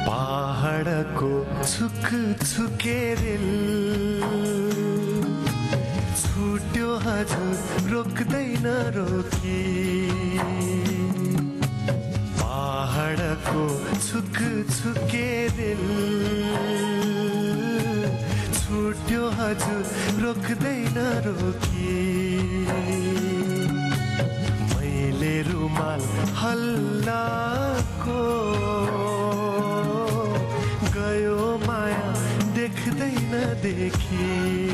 पहाडको छुक छुके रेल छुट्यो हजुर रोक्दैन रोकी पहाडको छुक छुके रेल छुट्यो हजुर रोक्दैन रोकी मैले रुमाल हल्लाको गयो माया देख्दैन देखी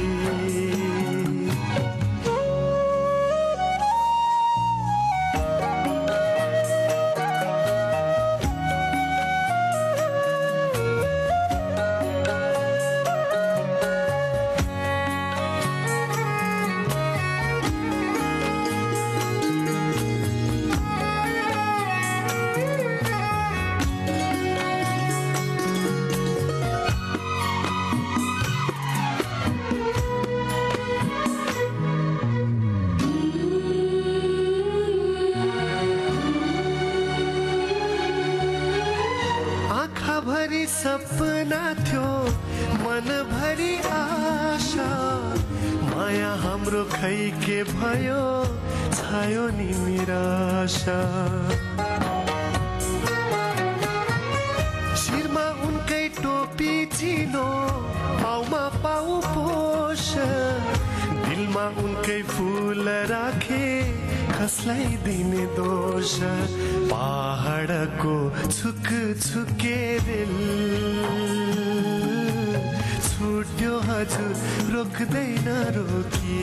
भरी सपना थियो मन भरी आशा माया हाम्रो खै के भयो छायो नि निराशा शिरमा उनकै टोपी चिनो पाउमा पाउ पोष दिलमा उनकै फूल राखे कसलाई दिने दोष पहाडको छुक छुके रेल छुट्यो हजुर रोक्दैन रोकी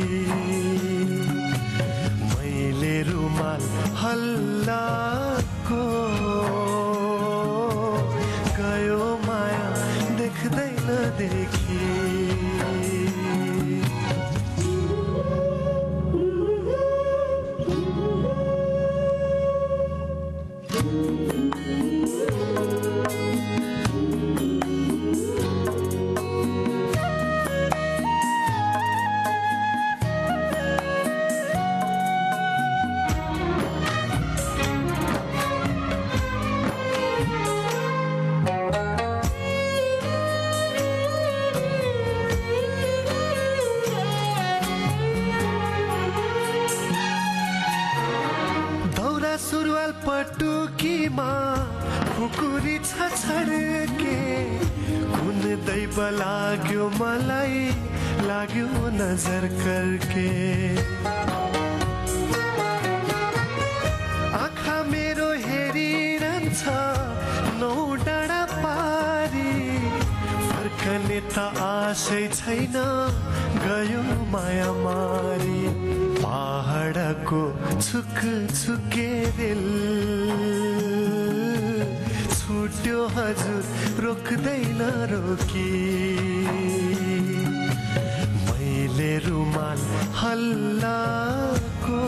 मैले रुमाल हल्लाको गयो माया देख्दैन देखी सुरुवाल पटुकीमा खुकुरी छ छड्के कुन दैव लाग्यो मलाई लाग्यो नजर करके आँखा मेरो हेरिरहन्छ नौ डाँडा पारी फर्कने त आशै छैन गयो माया मारी पहाडको छुक छुके रेल छुट्यो हजुर रोक्दैन रोकी मैले रुमाल हल्लाको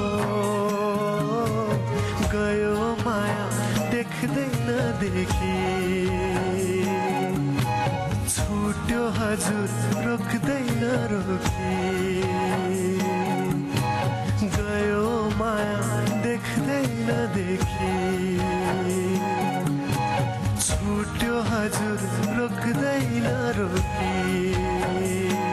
गयो माया देख्दैन देखी छुट्यो हजुर रोक्दैन रोकी गयो माया देख्दैन देखी छुट्यो हजुर रोक्दैन रोकी